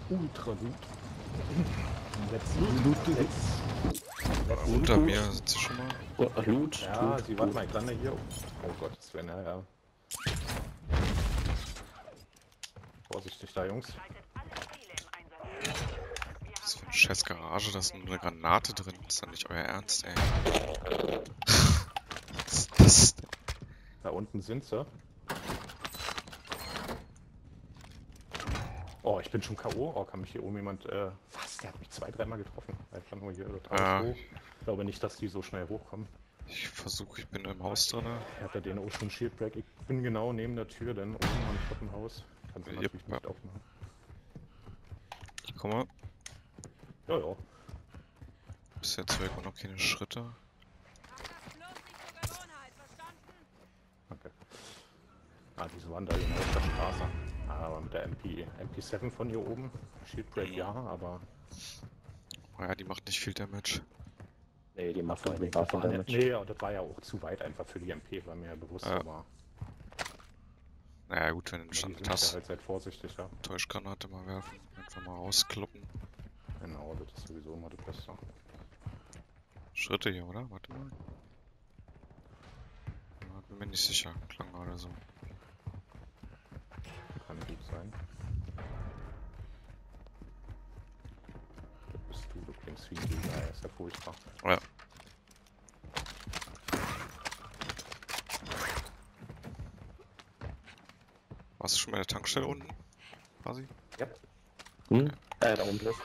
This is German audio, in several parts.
Ultra Loot. Let's Unter mir sitzt sie schon mal. Oh, Loot. Ja, Loot, sie warten mal dran hier. Oh Gott, das wäre ja. Vorsichtig da, Jungs. Was für eine scheiß Garage, da ist nur eine Granate drin. Das ist doch nicht euer Ernst, ey. Was ist das denn? Da unten sind sie. Oh, ich bin schon K.O. Oh, kann mich hier oben jemand. Was? Der hat mich 2-3 Mal getroffen. Einfach nur hier total hoch. Ich glaube nicht, dass die so schnell hochkommen. Ich bin im Haus drin. Ich hatte den Ocean Shield Break. Ich bin genau neben der Tür, denn oben am Treppenhaus. Kannst du Yep. natürlich nicht aufmachen. Ich komme. Ja, ja. Bis jetzt höre ich auch noch keine Schritte. Okay. Ah, diese waren da genau auf der Straße. Aber mit der MP7 von hier oben. Shield Break ja, aber. Oh ja, die macht nicht viel Damage. Nee, die macht doch Nee, das war ja auch zu weit einfach für die MP, war mir ja bewusst, aber. Naja, gut, wenn du einen Stand hast. Halt seid vorsichtig, ja. Täuschgranate mal werfen. Einfach mal rauskloppen. Genau, das ist sowieso immer das Beste. Schritte hier, oder? Warte mal. Ja, bin mir nicht sicher. Klang gerade so. Kann gut sein. Das bist du klingst wie ein Gegner, ist ja furchtbar. Oh ja. Warst du schon bei der Tankstelle unten? Quasi? Ja. Hm? Da oben drauf.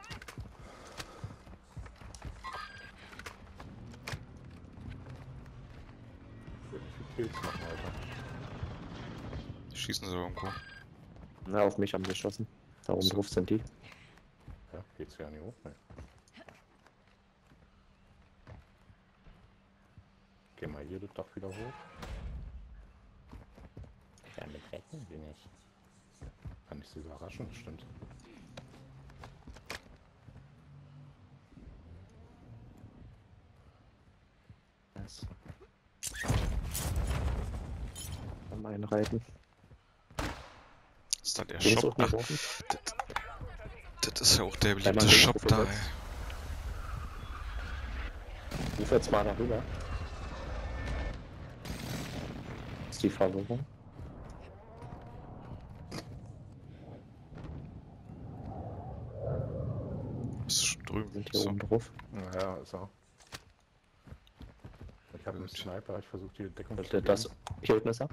Wie viele Kills machen, Alter? Die schießen so irgendwo. Na, auf mich haben sie geschossen. Da oben drauf sind die. Ja, geht's ja nicht hoch, ne? Geh mal hier das Dach wieder hoch. Damit rechnen wir nicht. Kann ich sie überraschen, stimmt. Yes. Am Einreiten. Ist da der Links Shop? unten Ach, oben. das ist ja auch der Einmal beliebte links Shop da, ey. gesetzt. Ruf jetzt mal darüber. Das ist die Verwirrung. Ist schon drüben. Sind hier So. oben drauf. Naja, ist er. Ich habe einen Gut. Sniper, ich versuche die Deckung zu Das geben. hier unten ist er.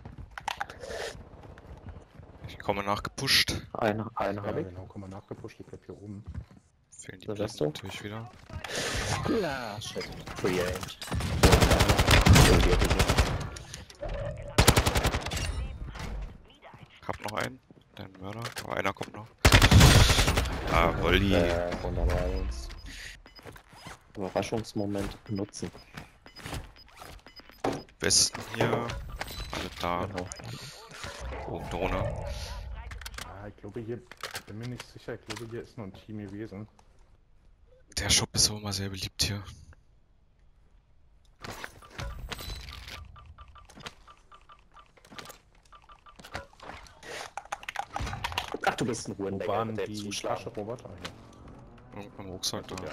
Ich komme nachgepusht. Einer Ja, habe ich. genau, komm mal nachgepusht, ich bleib hier oben. Fehlen die So, Blinden weißt du? natürlich wieder. Na, shit. Free Range. Hab noch einen. Den Mörder. Aber einer kommt noch. Ah, Volli. Wunderbar, Jungs. Überraschungsmoment nutzen. Westen hier. Alle da. Genau. Oben Drohne. Ah, ich glaube hier, ich bin mir nicht sicher, ich glaube hier ist noch ein Team gewesen. Der Shop ist auch immer sehr beliebt hier. Ach, du bist ein Wo Ruhendecker, waren der die zuschlagen. Tasche-Roboter hier? Irgendwo im Rucksack da. Ja,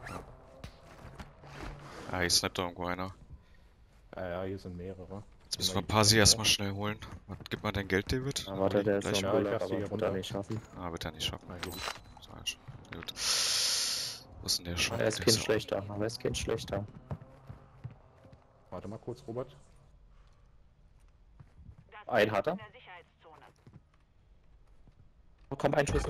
Ah, hier snippt da irgendwo einer. ja, hier sind mehrere. Jetzt müssen wir Pasi erstmal schnell holen. Gib mal dein Geld, David. Ah, warte, der ist Gleich noch Ja, im ich Bullet, lass die aber hier wird er runter. nicht schaffen. Ah, wird er nicht schaffen. Na gut. Gut. Wo ist denn der Shop? Er ist Der kein ist schlechter, aber er ist kein schlechter. Warte mal kurz, Robert. Einen hat er. Oh, komm, ein Schuss.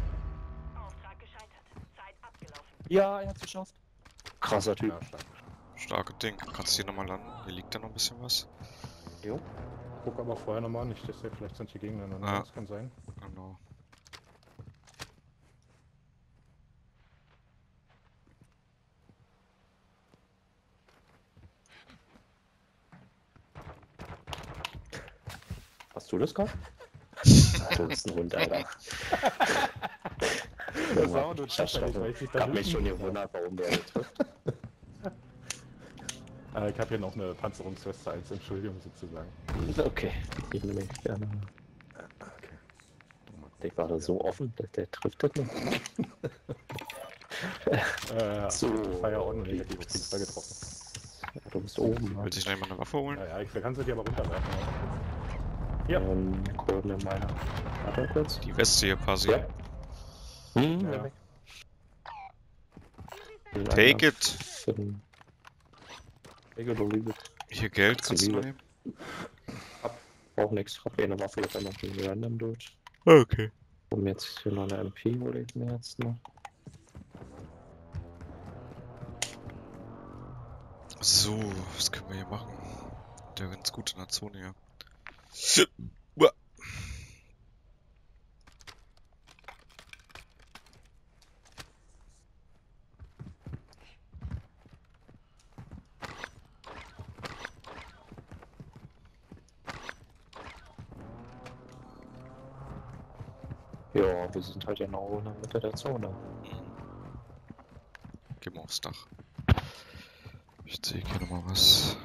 Ja, er hat's geschafft. Krasser Typ. Ja, stark. Starke Ding. Kannst du hier nochmal landen? Hier liegt ja noch ein bisschen was. Jo. Guck aber vorher nochmal, nicht, dass der vielleicht sind hier gegeneinander. Ja. Das kann sein. Genau. Hast du das gerade? Du bist ein Hund, Alter. Das war auch nur zufällig, weil ich dich da hab mich schon hinten- gewundert, warum der nicht trifft. Ich habe hier noch eine Panzerungsweste als Entschuldigung sozusagen. Okay, ich nehme mich gerne. Okay. Mal Der war da so offen, der trifft das nicht. So, ich war ja auch nur negativ auf jeden Fall getroffen. Ja, du bist oben, ne? Will sich noch jemand eine Waffe holen? Ja, ich kann sie dir aber runterwerfen. Ja. Kurden in meiner. Warte kurz. Die Weste hier quasi. Ja. Ja. Weg. Take it! Take it or leave it. Hier Geld kannst du noch nehmen? Brauch nichts. Hab eine Waffe, jetzt noch den random durch. Okay. Um jetzt hier noch eine MP hole ich mir jetzt noch. So, was können wir hier machen? Der ganz gut in der Zone hier. Ja, wir sind halt genau in der Mitte der Zone. Gehen wir aufs Dach. Ich sehe hier nochmal was.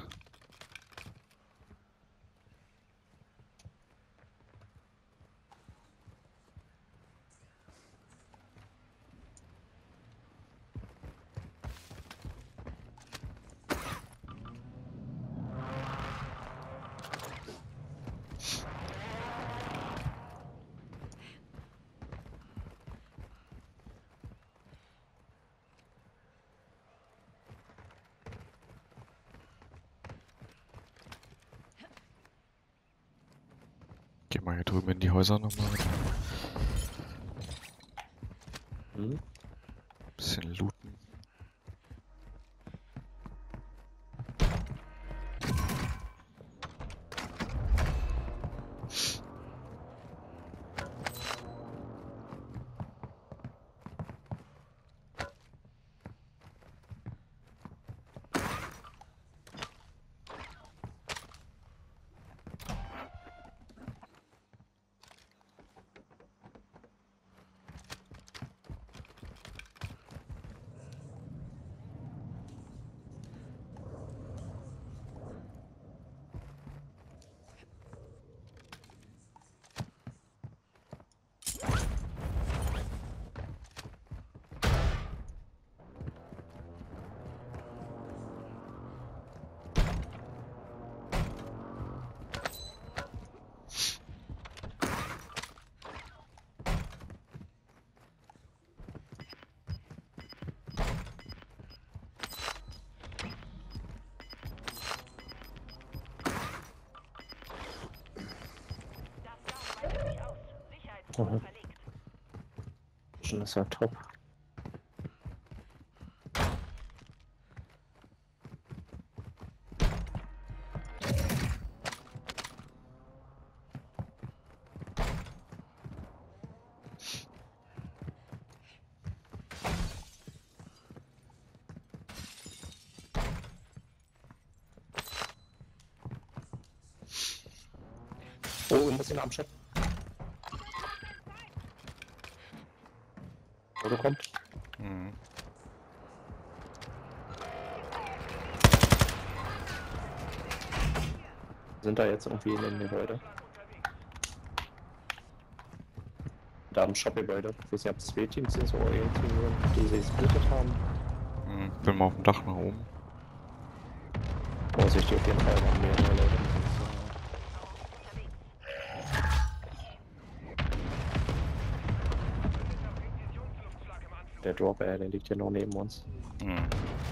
Geh mal hier drüben in die Häuser nochmal. Bisschen looten. Schon ist ja top. Oh, ein bisschen am Shop. Oder kommt? Mhm. Sind da jetzt irgendwie in dem Gebäude? Da im Shop-Gebäude. Ich weiß nicht, ob es zwei Teams sind, so orientieren, die sich gesplittet haben. Bin mal auf dem Dach nach oben. Vorsichtig auf jeden Fall, wir haben mehrere Leute. Der Drop, der liegt hier noch neben uns. Mhm.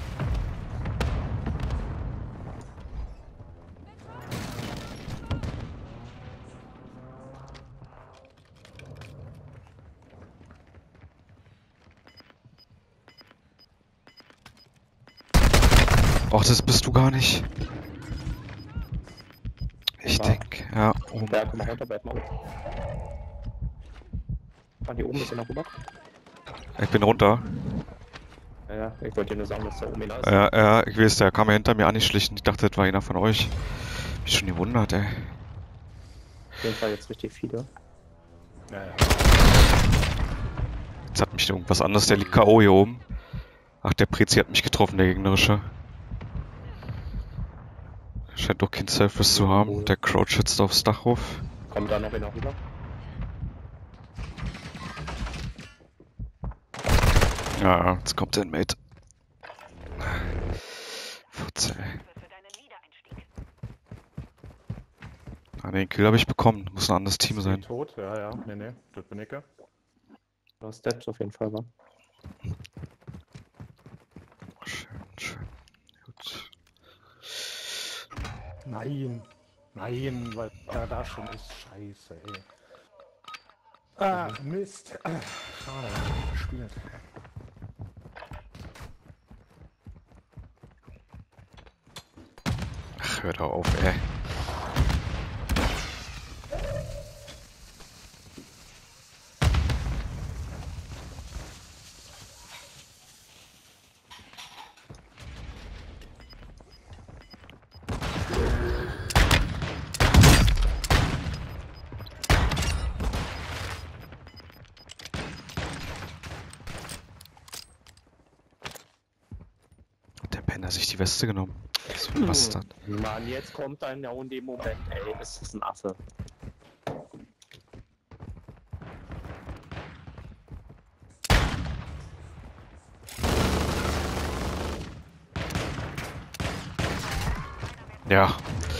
Och, das bist du gar nicht. Ich denke, ja, oben. Ja, komm mal runter, bleib mal. Ah, hier oben ist er noch rüber. Ich bin runter. Ja, ich wollte dir nur sagen, dass da oben ist. Ja, ich weiß, der kam ja hinter mir angeschlichen. Ich dachte, das war einer von euch. Mich schon gewundert, ey. Auf jeden Fall jetzt richtig viele. Ja. Jetzt hat mich irgendwas anderes, der liegt K.O. hier oben. Ach, der Prezi hat mich getroffen, der gegnerische. Scheint doch kein Selfless zu haben. Der Crouch jetzt aufs Dach rauf. Kommt da noch einer rüber? Ja, jetzt kommt der Mate. Futze, ey. Ah, den Kill habe ich bekommen. Muss ein anderes Team sein. Tot? Ja, ja. Nee, das bin ich. Was Dead auf jeden Fall war. Schön. Gut. Nein, weil er da schon ist. Scheiße, ey. Ah, Mist. Schade, verspielt. Ach, hör doch auf, ey. Der Penner hat sich die Weste genommen. So ein Bastard. Mann, jetzt kommt ein ja in dem Moment, ey, das ist ein Affe. Ja.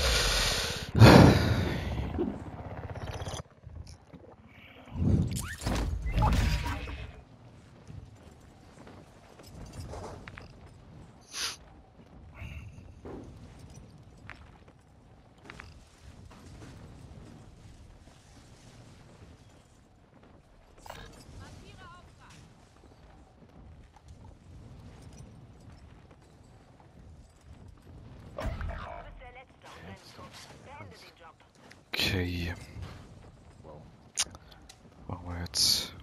Okay. Wow. Machen wir jetzt.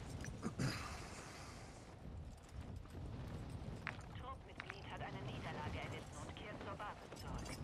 Truppmitglied hat eine Niederlage erlitten und kehrt zur Basis zurück.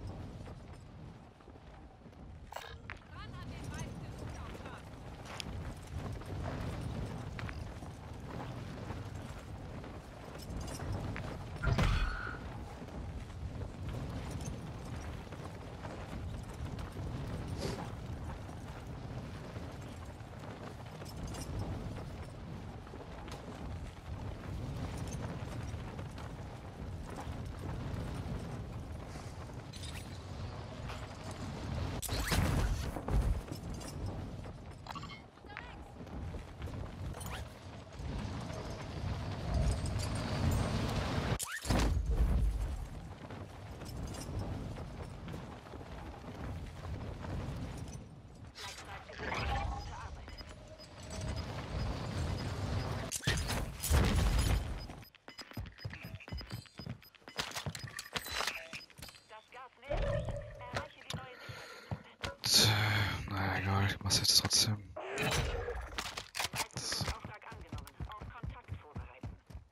Na egal, ich mach's jetzt trotzdem. Auftrag angenommen. Auf Kontakt vorbereiten.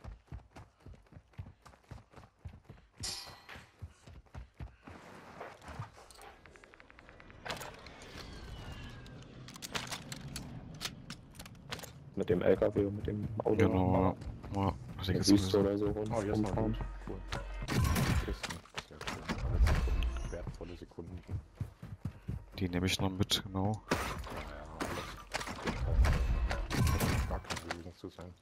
Mit dem LKW und mit dem Auto. Genau. Ja, was ich Mit jetzt Wüste sowieso. oder so Oh, jetzt mal rumfahren. gut. Cool. Kisten. Sehr schön. Alle Sekunden, wertvolle Sekunden. Die nehme ich noch mit, genau. Naja, alles. Gar keine gewesen zu sein.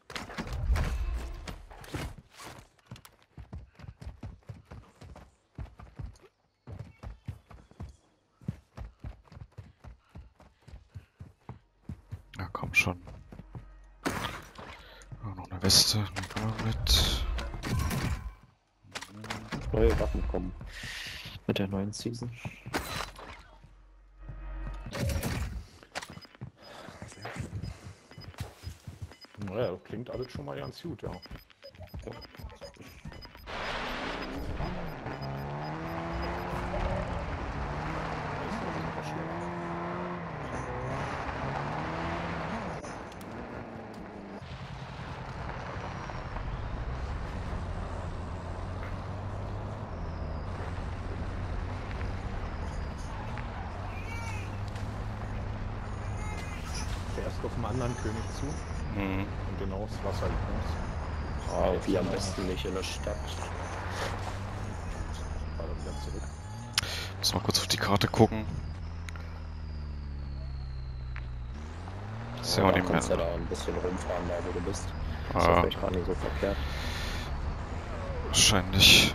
Ja, komm schon. Ja, noch eine Weste, nehmen wir mit. Neue Waffen kommen. Mit der neuen Season. Naja, das klingt alles schon mal ganz gut, ja. Erst auf dem anderen König zu Mhm. und genau das Wasser übrigens. Ah, wie am besten nicht in der Stadt. War dann wieder zurück. Muss mal kurz auf die Karte gucken. Ist ja auch Da nicht mehr. kannst du da ein bisschen rumfahren, da wo du bist. Ist ja vielleicht gar nicht so verkehrt. Wahrscheinlich.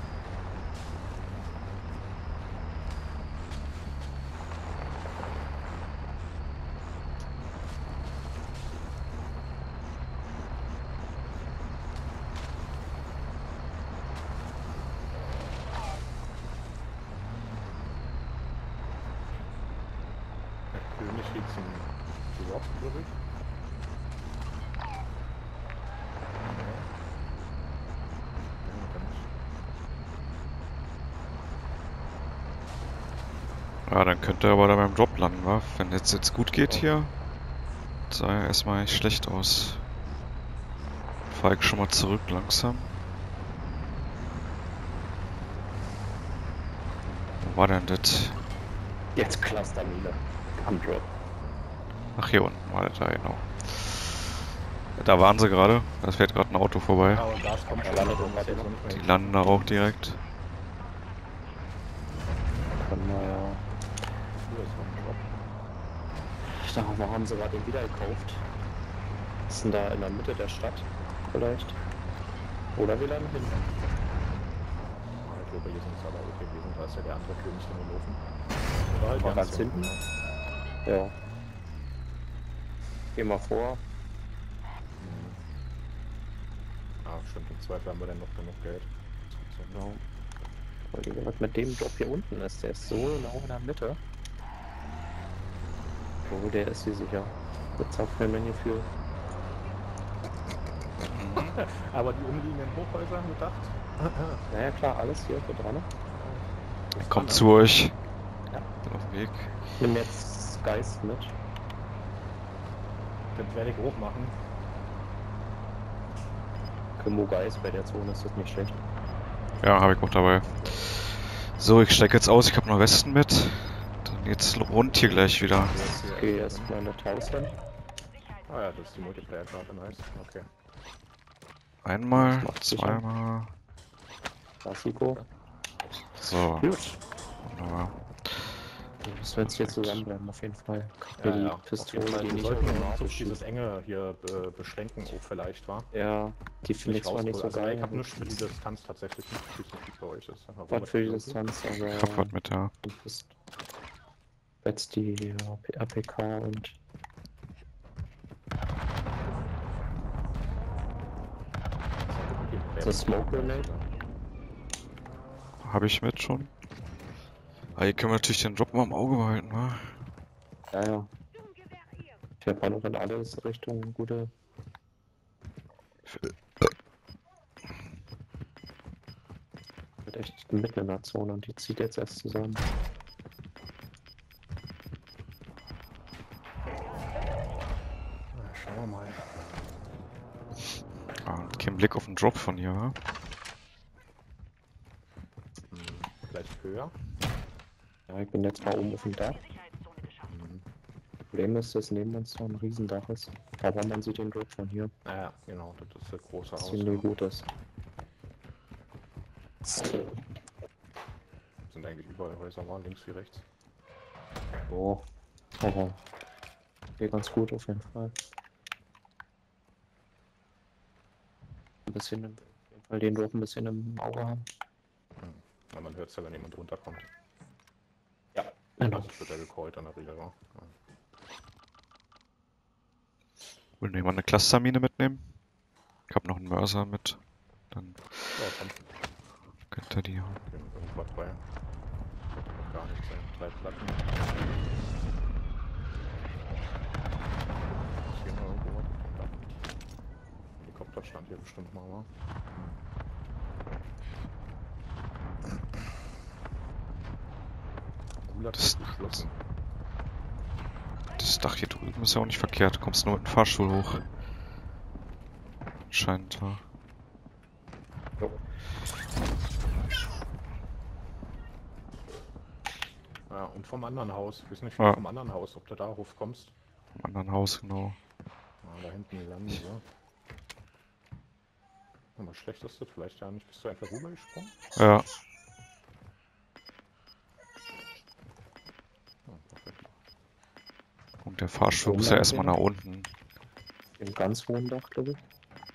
Der König geht zum Drop, glaube ich. Ja, dann könnte er aber da beim Drop landen, wa? Wenn jetzt gut geht hier, sah ja erstmal nicht schlecht aus. Fahr ich schon mal zurück langsam. Wo war denn das? Jetzt Clustermine. Am Drop. Ach, hier unten war das da, genau. Da waren sie gerade. Da fährt gerade ein Auto vorbei. Ja, und Gas kommt schon. landet also irgendwas muss jetzt immer. noch nicht mehr Die hin. landen da auch direkt. Können wir ja. Hier ist noch ein Drop. Ich dachte, wo haben sie gerade den wieder gekauft? Ist denn da in der Mitte der Stadt? Vielleicht? Oder wir landen hinten? Ah, ich glaube, hier sind es aber okay gewesen. Da ist ja der andere König in den Ofen. Oder halt War ganz hinten? Ja. Geh mal vor. Ah, stimmt. Im Zweifel haben wir dann noch genug Geld. Genau. Weil wie gesagt, mit dem Drop hier unten ist, der ist so genau in der Mitte. Oh, der ist hier sicher. Jetzt auf mein Menü. Aber die umliegenden Hochhäuser haben gedacht. Naja klar, alles hier so dran. Kommt zu euch. Ja. Bin auf dem Weg. Ich nehme jetzt Geist mit. Das werde ich hoch machen. Kimo Geist bei der Zone ist das nicht schlecht. Ja, habe ich auch dabei. So, ich steige jetzt aus. Ich habe noch Westen mit. Dann geht's rund hier gleich wieder. Ich gehe erstmal in das Haus hin. Ah ja, das ist die Multiplayer-Karte, nice. Okay. Einmal, Das macht sicher. zweimal. Klassiko. So, Gut. wunderbar. Das wird jetzt zusammenbleiben auf jeden Fall. Ja, Die ja. Pistole, Auf jeden Fall, die wir nicht sollten automatisch uns auf dieses schießt. Enge hier beschränken, auch vielleicht, war. Ja, die finde ich zwar nicht so Also, geil. ich habe nichts für die Distanz tatsächlich nicht, wie es nicht für euch ist. Aber Was für die Distanz, Ich aber hab was mit da. du bist jetzt die APK und So Smoke Grenade? Habe ich mit schon. Aber hier können wir natürlich den Drop mal im Auge behalten, wa? ja, ja. Ich habe auch noch in alle Richtungen gute. Mit echt mitten in der Zone und die zieht jetzt erst zusammen. Ja, schauen wir mal. Ah, kein Blick auf den Drop von hier, wa? Vielleicht höher. Ja, ich bin jetzt mal oben auf dem Dach. Sicherheitszone geschaffen. Problem ist, dass neben uns noch ein Riesendach ist. Aber man sieht den Drop von hier. Ja, genau, das ist das große Was Haus. ziemlich gut ist. Sind eigentlich überall Häuser, war links wie rechts. So. Aber geht ganz gut auf jeden Fall. Ein bisschen, auf jeden Fall den Drop ein bisschen im Auge haben. Ja, man hört es ja, wenn jemand runterkommt. Ja, genau. Das wird ja gecallt an der Regel, wa? Ja. Will jemand eine Clustermine mitnehmen? Ich habe noch einen Mörser mit. Dann Ja, komm, könnt ihr die hauen. gehen wir irgendwo bei. Wird gar nichts sein. 3 Platten. Ist hier noch irgendwo was? Da. Helikopter stand hier bestimmt mal, wa? Gulag Das- ist geschlossen. Das Dach hier drüben ist ja auch nicht verkehrt. Du kommst nur mit dem Fahrstuhl hoch. Scheint, ja. Ja, und vom anderen Haus. Ich weiß nicht, wie Ja. vom anderen Haus, ob du da hochkommst. Im anderen Haus, genau. Ah, da hinten die landen, so. Aber schlecht ist das vielleicht ja nicht. Bist du einfach rübergesprungen? Ja, Ja, perfekt. und der Fahrstuhl muss ja erstmal nach unten. Im ganz hohen Dach, glaube ich.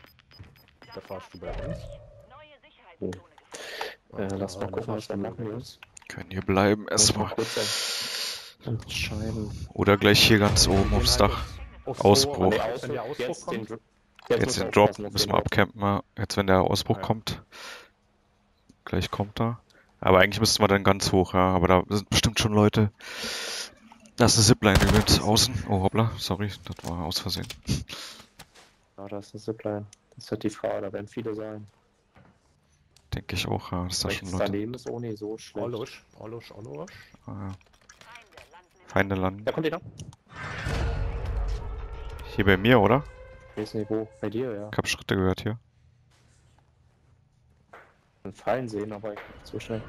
Der Fahrstuhl bei uns. Neue Sicherheitszone gefunden. Lass mal gucken, was wir machen jetzt. Können hier bleiben erstmal. Kurz entscheiden. Oder gleich hier ganz oben aufs Dach. Ausbruch. Wenn der Ausbruch Jetzt kommt. Jetzt den Drop müssen wir abcampen. Ja. Jetzt wenn der Ausbruch kommt. Gleich kommt er. Aber eigentlich müssten wir dann ganz hoch, ja. Aber da sind bestimmt schon Leute. Da ist eine Zipline übrigens außen. Oh hoppla, sorry, das war aus Versehen. Ja, da ist eine Zipline. Das wird die Frage, da werden viele sein. Denke ich auch, ja. Das ist da schon Rechts Leute. daneben ist auch nicht so schlecht. Olosch. Ah, ja. Feinde landen im Feinde landen. Da kommt jeder. Hier bei mir, oder? Ich weiß nicht wo. Bei dir, ja. Ich habe Schritte gehört hier. Ich kann Fallen sehen, aber ich bin zu schnell.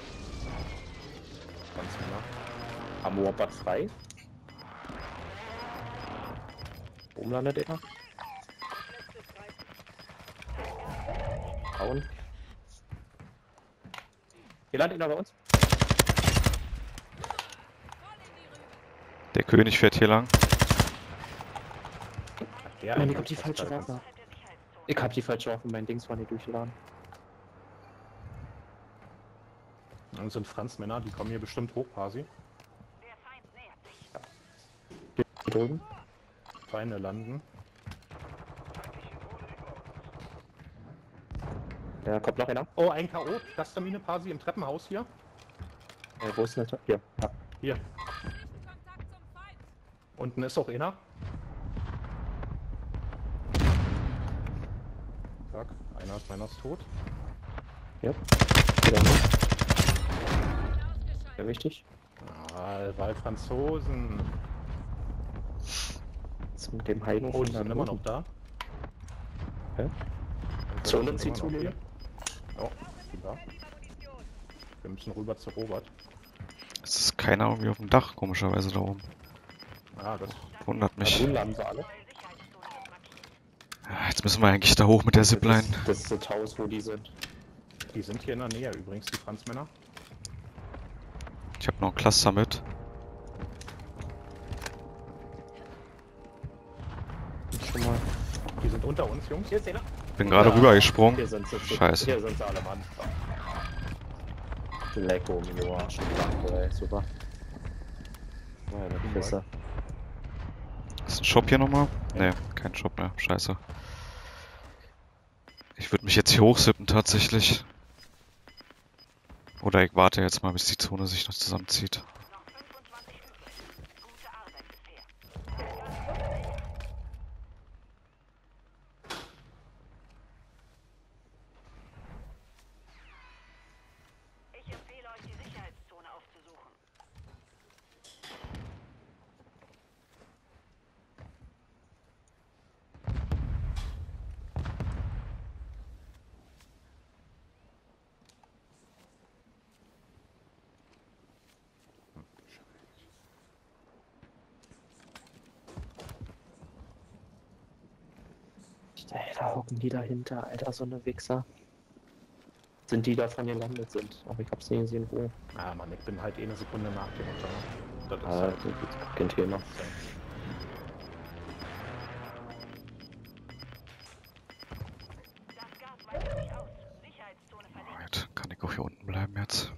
Ganz genau. Am Warbad frei. Oben landet er. Hauen. Hier landet er bei uns. Der König fährt hier lang. Ja, Nein, ich hab die falsche Waffe. Ich hab die falsche Waffe, mein Dings war nicht durchgeladen. Dann sind Franzmänner, die kommen hier bestimmt hoch, Pasi. Der Feind nähert sich. Hier drüben. Feinde landen. Da kommt noch einer. Oh, ein K.O. Clustermine, Pasi, im Treppenhaus hier. Wo ist denn der? Hier. Ja. Hier. Unten ist auch einer. Zack, meiner ist tot. Ja. Wieder nicht. Sehr wichtig. Ah, weil Franzosen. Jetzt mit dem Heiden Oh, die sind immer noch da. Hä? Zone zieht zunehmen. Oh, die da. Wir müssen rüber zu Robert. Es ist keiner irgendwie auf dem Dach, komischerweise da oben. Ah, das Wundert mich. Grün landen sie alle. Ja, jetzt müssen wir eigentlich da hoch mit der Zipline. Das ist das Haus, wo die sind. Die sind hier in der Nähe übrigens, die Franzmänner. Ich habe noch ein Cluster mit. Schon mal. Die sind unter uns, Jungs. Hier ist einer. Bin gerade rübergesprungen. Hier sind sie. Scheiße. Hier sind sie alle, Mann. Lecko, Mio, ey, super. Meine Pisse. Ist ein Shop hier nochmal? Ne, kein Shop mehr. Scheiße. Ich würde mich jetzt hier hochsippen tatsächlich. Oder ich warte jetzt mal, bis die Zone sich noch zusammenzieht. Noch 25 übrig. Gute Arbeit bisher. Ich empfehle euch, die Sicherheitszone aufzusuchen. Ey, da hocken die dahinter, Alter, so eine Wichser. Sind die da von gelandet sind? Aber ich hab's nie gesehen, wo. Ah, Mann, ich bin halt eine Sekunde nach dir runter. Ne? Das ist Ah, halt gut, kein Thema. Das Gas weitet sich aus. Sicherheitszone verlegt. Alright, kann ich auch hier unten bleiben jetzt.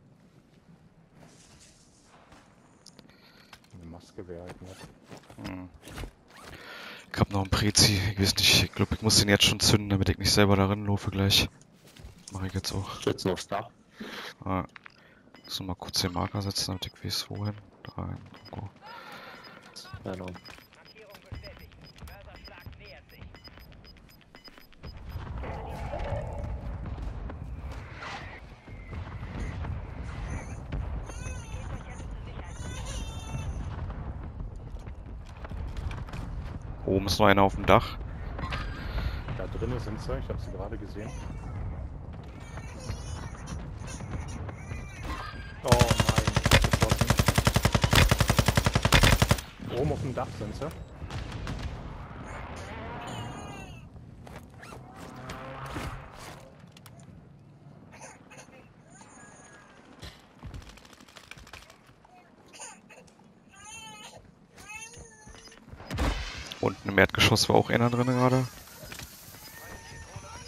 eine Maske wäre halt nett. Hm. Ich hab noch einen Prezi. Ich weiß nicht, ich glaube, ich muss den jetzt schon zünden, damit ich nicht selber darin laufe gleich. Mache ich jetzt auch. Stützen aufs Dach. Ah. Muss noch mal kurz den Marker setzen, damit ich weiß, wohin. Da rein. Go. Genau. Markierung bestätigt. Mörserschlag nähert sich. Oben ist noch einer auf dem Dach. Da drinnen sind sie, ich habe sie gerade gesehen. Oh nein, geschossen. Oben auf dem Dach sind sie. Unten im Erdgeschoss war auch einer drin gerade.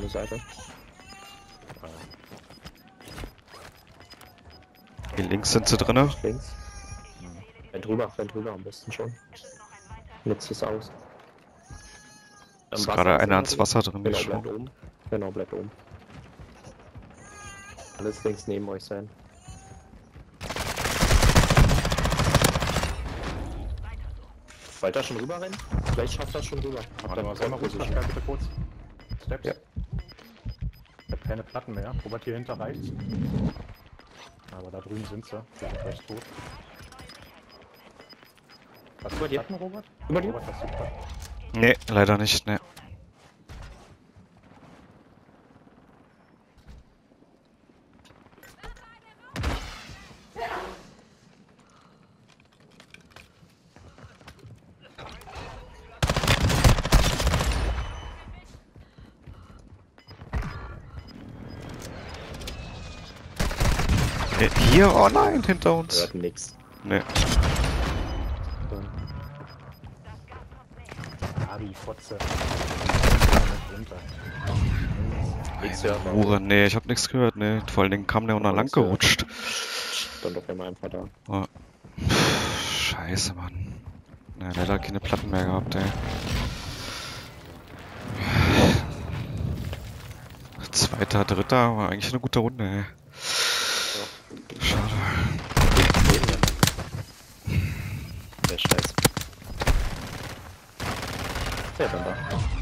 gute Seite. Hier links sind sie drinne. Links. Rennt rüber am besten schon. Nutzt es aus. Ist gerade einer ans Wasser drin Genau, bleibt geschoben. oben. Genau, bleibt oben. Alles links neben euch sein. Weiter schon rüber rennen? Vielleicht schafft das schon rüber. Warte mal, sei mal ruhig, Pascal, bitte kurz. Steps. Ja. Ich hab keine Platten mehr. Robert hier hinter rechts. Aber da drüben sind sie. Die sind gleich tot. Hast du Über dir? Platten, Robert? Über dir? Robert, hast du Platten? Nee, leider nicht, ne. Hier, oh nein, hinter uns. Hört nix. Ne. Ah, die Fotze. Runter. Nix hört man. Hure, nee, ich hab nichts gehört, ne. Vor allen Dingen kam der auch noch lang gerutscht. Dann doch immer einfach da. Oh. Scheiße, Mann. Na, leider hat keine Platten mehr gehabt, ey. Zweiter, dritter, war eigentlich eine gute Runde, ey. Schade. Der Scheiß. Ja, dann da.